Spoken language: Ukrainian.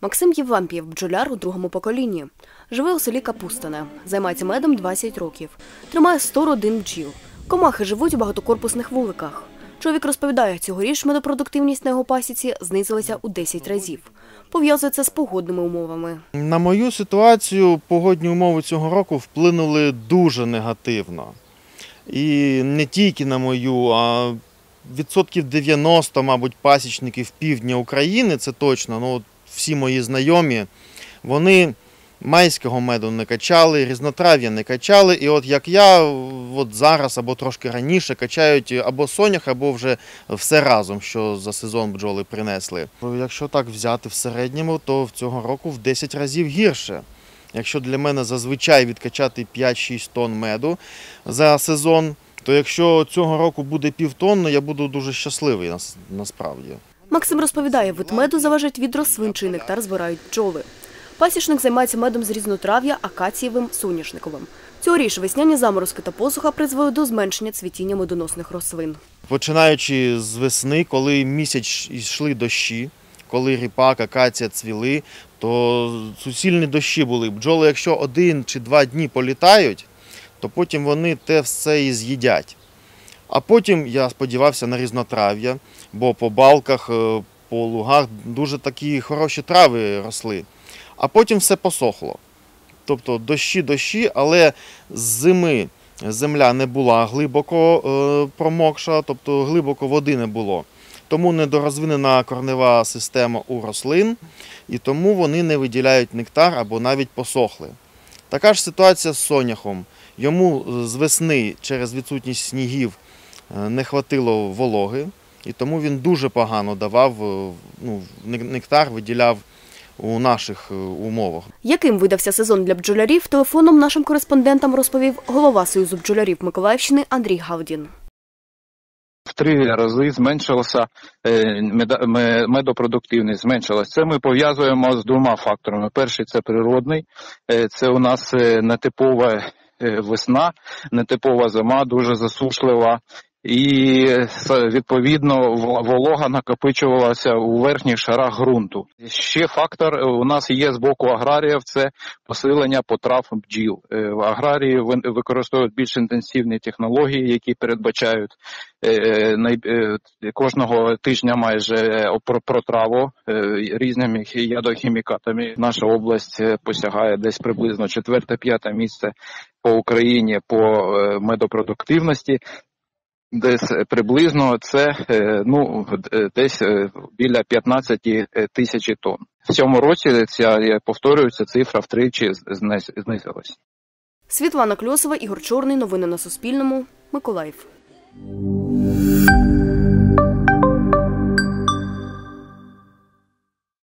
Максим Євлампієв – бджоляр у другому поколінні. Живе у селі Капустине. Займається медом 20 років. Тримає 100 родин бджіл. Комахи живуть у багатокорпусних вуликах. Чоловік розповідає, цьогоріч медопродуктивність на його пасіці знизилася у 10 разів. Пов'язує це з погодними умовами. На мою ситуацію погодні умови цього року вплинули дуже негативно. І не тільки на мою, а відсотків 90, мабуть, пасічників півдня України, це точно, всі мої знайомі, вони майського меду не качали, різнотрав'я не качали. І от як я зараз або трошки раніше качають або сонях, або вже все разом, що за сезон бджоли принесли. Якщо так взяти в середньому, то в цього року в 10 разів гірше. Якщо для мене зазвичай відкачати 5-6 тонн меду за сезон, то якщо цього року буде півтонни, я буду дуже щасливий насправді. Максим розповідає, вид меду залежить від рослин, чий нектар збирають бджоли. Пасічник займається медом з різнотрав'я, акацієвим, соняшниковим. Цьогоріч весняні заморозки та посуха призвели до зменшення цвітіння медоносних рослин. Починаючи з весни, коли місяць йшли дощі, коли ріпак, акація цвіли, то суцільні дощі були. Бджоли, якщо 1 чи 2 дні політають, то потім вони те все і з'їдять. А потім я сподівався на різнотрав'я, бо по балках, по лугах дуже такі хороші трави росли. А потім все посохло. Тобто дощі, але з зими земля не була глибоко промокша, тобто глибоко води не було. Тому недорозвинена коренева система у рослин, і тому вони не виділяють нектар або навіть посохли. Така ж ситуація з соняхом. Йому з весни через відсутність снігів не хватило вологи, і тому він дуже погано давав, нектар виділяв у наших умовах. Яким видався сезон для бджолярів, телефоном нашим кореспондентам розповів голова Союзу бджолярів Миколаївщини Андрій Гавдін. В 3 рази зменшилася медопродуктивність. Це ми пов'язуємо з 2 факторами. Перший – це природний, це у нас нетипова весна, нетипова зима, дуже засушлива. І, відповідно, волога накопичувалася у верхніх шарах ґрунту. Ще фактор у нас є з боку аграріїв – це посилення потрав бджіл. Аграрії використовують більш інтенсивні технології, які передбачають кожного тижня майже протраву різними ядохімікатами. Наша область посягає десь приблизно 4-5 місце по Україні по медопродуктивності. Десь приблизно це десь біля 15 тисяч тонн. В цьому році повторюється цифра втричі знизилась. Світлана Кльосова, Ігор Чорний. Новини на Суспільному. Миколаїв.